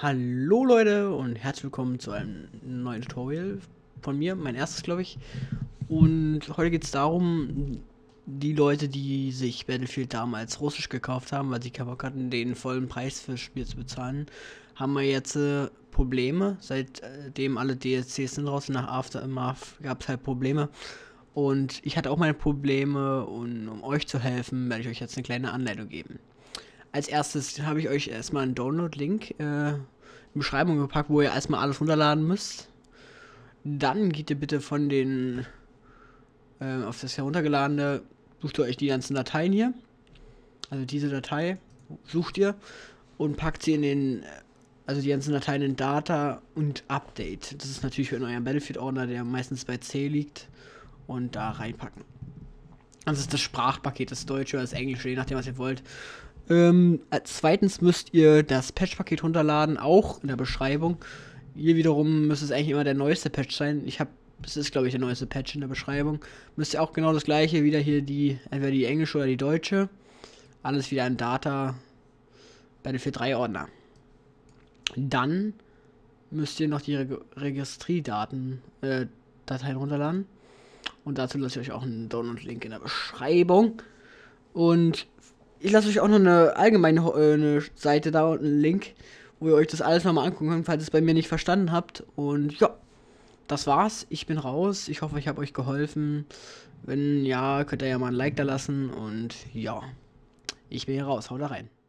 Hallo Leute und herzlich willkommen zu einem neuen Tutorial von mir, mein erstes glaube ich. Und heute geht es darum, die Leute, die sich Battlefield damals russisch gekauft haben, weil sie keinen Bock hatten, den vollen Preis für das Spiel zu bezahlen, haben wir jetzt Probleme. Seitdem alle DLCs sind draußen, nach Aftermath gab es halt Probleme. Und ich hatte auch meine Probleme und um euch zu helfen, werde ich euch jetzt eine kleine Anleitung geben. Als erstes habe ich euch erstmal einen Download-Link in die Beschreibung gepackt, wo ihr erstmal alles runterladen müsst. Dann geht ihr bitte von den auf das heruntergeladene, sucht ihr euch die ganzen Dateien hier. Also diese Datei sucht ihr und packt sie in den, also die ganzen Dateien in Data und Update. Das ist natürlich in eurem Battlefield-Ordner, der meistens bei C liegt, und da reinpacken. Das ist das Sprachpaket, das Deutsche oder das Englische, je nachdem was ihr wollt. Als zweitens müsst ihr das Patch-Paket runterladen, auch in der Beschreibung. Hier wiederum müsste es eigentlich immer der neueste Patch sein. Es ist glaube ich der neueste Patch in der Beschreibung. Müsst ihr auch genau das gleiche, wieder hier entweder die englische oder die deutsche. Alles wieder in Data, Battlefield 3 Ordner. Dann müsst ihr noch die Registrierdaten, Dateien runterladen. Und dazu lasse ich euch auch einen Download-Link in der Beschreibung. Und ich lasse euch auch noch eine allgemeine eine Seite da und einen Link, wo ihr euch das alles nochmal angucken könnt, falls ihr es bei mir nicht verstanden habt. Und ja, das war's. Ich bin raus. Ich hoffe, ich habe euch geholfen. Wenn ja, könnt ihr ja mal ein Like da lassen. Und ja, ich bin hier raus. Haut da rein.